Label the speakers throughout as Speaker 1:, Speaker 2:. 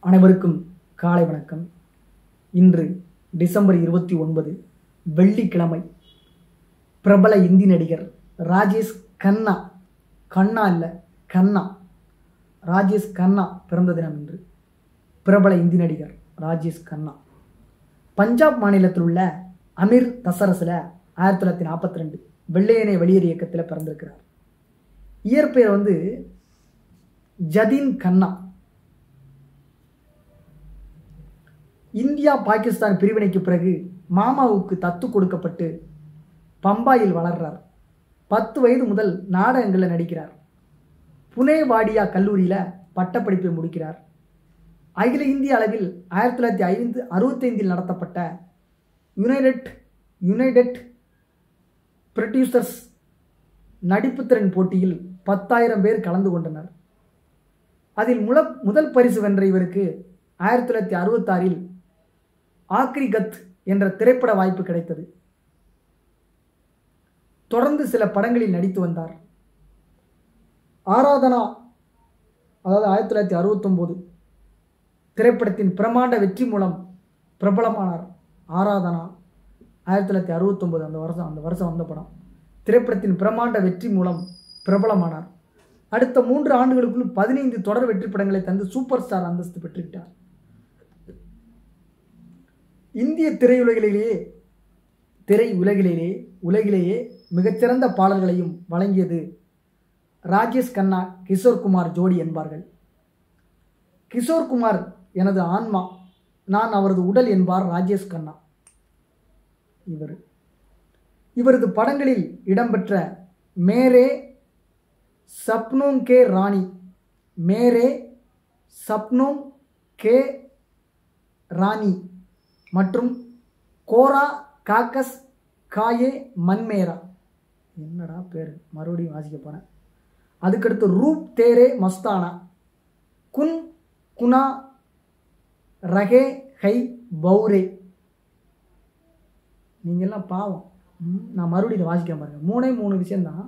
Speaker 1: அனைவருக்கும் காலை வணக்கம். இன்று டிசம்பர் 29 வெள்ளிக்கிழமை. பிரபல இந்தி நடிகர் ராஜேஷ் கன்னா ராஜேஷ் கன்னா பிறந்த தினம் இன்று. பிரபல இந்தி நடிகர் ராஜேஷ் கன்னா பஞ்சாப் மாநிலத்தில் உள்ள அமிர் தசரஸில் 1942 வெள்ளையனே வெளியேறு இயக்கத்தில் பிறந்திருக்கிறார். இயற்பெயர் ஜதீன் கன்னா. இந்தியா பாகிஸ்தான் பிரிவினைக்கு பிறகு மாமாவுக்கு தத்து கொடுக்கப்பட்டு பம்பாயில் வளர்றார். 10 வயது முதல் நாடகங்களில் நடிக்கிறார். புனே வாடியா கல்லூரியில் பட்டப்படிப்பை முடிக்கிறார். அகில இந்திய அளவில் 1965 நடத்தப்பட்ட யுனைடெட் ப்ரொடியூசர்ஸ் நடிப்புத்திறன் போட்டியில் 10,000 பேர் கலந்து கொண்டனர். அதில் முதல் பரிசு வென்ற இவருக்கு 1966 ஆக்ரி கத் என்ற திரைப்பட வாய்ப்பு கிடைத்தது. தொடர்ந்து சில படங்களில் நடித்து வந்தார். ஆராதனா 1969 திரைப்படத்தின் பிரமாண்ட வெற்றி மூலம் பிரபலமானார். ஆராதனா 1969 அந்த வருஷம் வந்த படம். திரைப்படத்தின் பிரமாண்ட வெற்றி மூலம் பிரபலமானார். அடுத்த 3 ஆண்டுகளுக்குள் 15 தொடர் வெற்றி படங்களை தந்து சூப்பர் ஸ்டார் அந்தஸ்து பெற்றுவிட்டார். இந்திய உலகிலேயே மிகச்சிறந்த பாடல்களையும் வழங்கியது ராஜேஷ் கன்னா கிஷோர் குமார் ஜோடி என்பார்கள். கிஷோர் குமார் எனது ஆன்மா, நான் அவரது உடல் என்பார் ராஜேஷ் கன்னா. இவரது படங்களில் இடம்பெற்ற மேரே சப்னோம் கே ராணி மற்றும் கோரா காக்கஸ் காயே மன்மேரா, என்னடா பேர் மறுபடியும் வாசிக்க போகிறேன். அதுக்கடுத்து ரூப் தேரே மஸ்தானா, குன் குனா ரகே ஹை பௌரே. நீங்கள்லாம் பாவம், நான் மறுபடியும் வாசிக்க பாருங்க. 3 விஷயம்தான்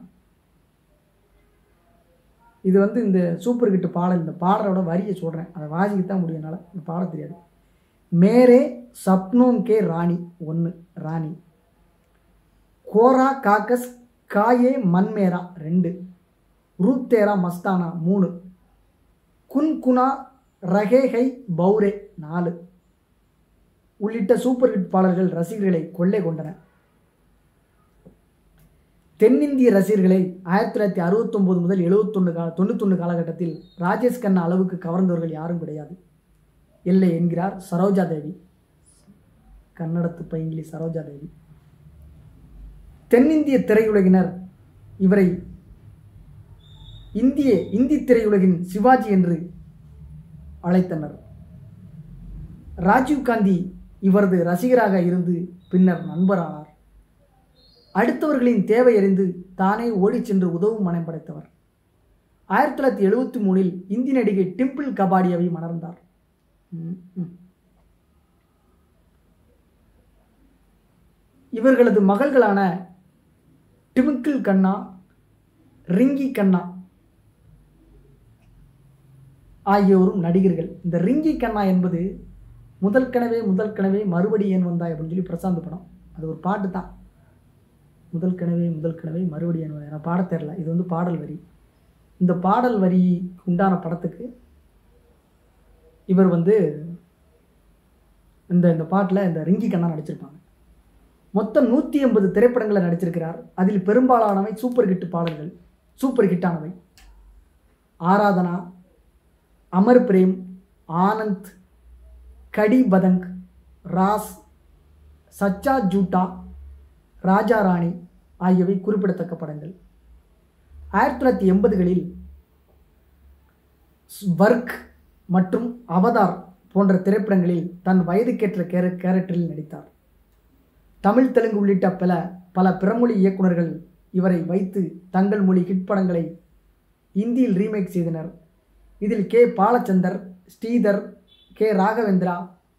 Speaker 1: இது. இந்த சூப்பர் ஹிட் பாடல், இந்த பாடலோட வரியை சொல்கிறேன், அதை வாசிக்கத்தான் முடியும், என்னால் இந்த பாட தெரியாது. மேரே சப்னோம் கே ராணி 1 ராணி, கோரா காக்கஸ் காயே மன்மேரா 2, ரூப் தேரா மஸ்தானா 3, குன் குனா ரகே ஹை பௌரே 4 உள்ளிட்ட சூப்பர் ஹிட் பாடல்கள் ரசிகர்களை கொள்ளை கொண்டன. தென்னிந்திய ரசிகர்களை 1969 முதல் 91 காலகட்டத்தில் ராஜேஷ் கன்னா அளவுக்கு கவர்ந்தவர்கள் யாரும் கிடையாது. இல்லை என்கிறார் சரோஜா தேவி, கன்னடத்து பைங்கிலி சரோஜா தேவி. தென்னிந்திய திரையுலகினர் இவரை இந்தி திரையுலகின் சிவாஜி என்று அழைத்தனர். ராஜீவ் காந்தி இவரது ரசிகராக இருந்து பின்னர் நண்பரானார். அடுத்தவர்களின் தேவை அறிந்து தானே ஓடிச் சென்று உதவும் மனம் படைத்தவர். 1973 இந்தி நடிகை டிம்பிள் கபாடியாவை மணர்ந்தார். இவர்களது மகள்களான டிமிக்கிள் கன்னா, ரிங்கி கன்னா ஆகியோரும் நடிகர்கள். இந்த ரிங்கி கன்னா என்பது முதல் கனவே மறுபடி ஏன் வந்தாய் அப்படின்னு சொல்லி பிரசாந்த் படம். அது ஒரு பாட்டு தான். முதல் கனவே மறுபடி ஏன் வந்தாய். நான் பாட தெரியல, இது பாடல் வரி. இந்த பாடல் வரி உண்டான படத்துக்கு இவர் இந்த பாட்டில் இந்த ரிங்கி கன்னா நடிச்சிருப்பாங்க. மொத்தம் 180 திரைப்படங்களை நடிச்சிருக்கிறார். அதில் பெரும்பாலானவை சூப்பர் ஹிட்டானவை. ஆராதனா, அமர் பிரேம், ஆனந்த், கடி பதங், ராஸ், சச்சா ஜூட்டா, ராஜா ராணி ஆகியவை குறிப்பிடத்தக்க படங்கள். 1980களில் ஸ்வர்க் மற்றும் அவதார் போன்ற திரைப்படங்களில் தன் வயதுக்கேற்ற கேரக்டரில் நடித்தார். தமிழ், தெலுங்கு உள்ளிட்ட பல பிறமொழி இயக்குநர்கள் இவரை வைத்து தங்கள் மொழி ஹிட் படங்களை இந்தியில் ரீமேக் செய்தனர். இதில் K Balachander, Sridhar, K Raghavendra,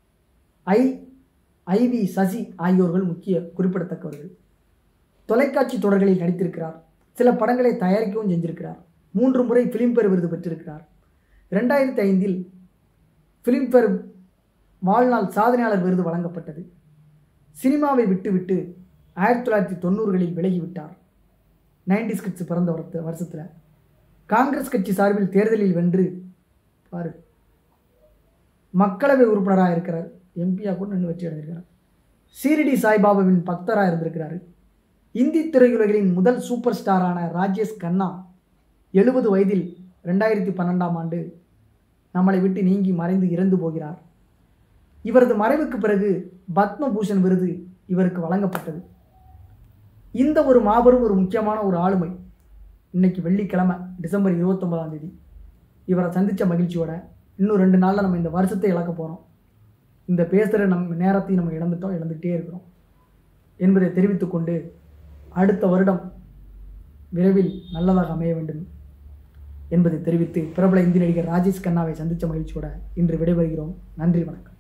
Speaker 1: I V Sasi ஆகியோர்கள் முக்கிய குறிப்பிடத்தக்கவர்கள். தொலைக்காட்சி தொடர்களில் நடித்திருக்கிறார். சில படங்களை தயாரிக்கவும் செஞ்சிருக்கிறார். 3 முறை ஃபிலிம்பேர் விருது பெற்றிருக்கிறார். 2005 ஃபிலிம்ஃபேர் வாழ்நாள் சாதனையாளர் விருது வழங்கப்பட்டது. சினிமாவை விட்டுவிட்டு 1990களில் விலகிவிட்டார். 90s கிட்ஸ் பிறந்த வருஷத்தில் காங்கிரஸ் கட்சி சார்பில் தேர்தலில் வென்று பாரு மக்களவை உறுப்பினராக இருக்கிறார். எம்பியாக கூட நின்று வெற்றி அடைந்திருக்கிறார். ஷீரடி சாய்பாபாவின் பக்தராக இருந்திருக்கிறார். இந்தி திரையுலகின் முதல் சூப்பர் ஸ்டாரான ராஜேஷ் கண்ணா 70 வயதில் 2012ஆம் ஆண்டு நம்மளை விட்டு நீங்கி மறைந்து இறந்து போகிறார். இவரது மறைவுக்கு பிறகு பத்மபூஷன் விருது இவருக்கு வழங்கப்பட்டது. இந்த ஒரு மாபெரும் ஒரு முக்கியமான ஒரு ஆளுமை இன்னைக்கு வெள்ளிக்கிழமை டிசம்பர் 29ஆம் தேதி இவரை சந்தித்த மகிழ்ச்சியோட இன்னும் 2 நாளில் நம்ம இந்த வருஷத்தை இழக்க போகிறோம். இந்த பேசுகிற நேரத்தையும் நம்ம இழந்துகிட்டே இருக்கிறோம் என்பதை தெரிவித்துக்கொண்டு அடுத்த வருடம் விரைவில் நல்லதாக அமைய வேண்டும் என்பதை தெரிவித்து பிரபல இந்தி நடிகர் ராஜேஷ் கண்ணாவை சந்தித்த மகிழ்ச்சியோட இன்று விடைபெறுகிறோம். நன்றி, வணக்கம்.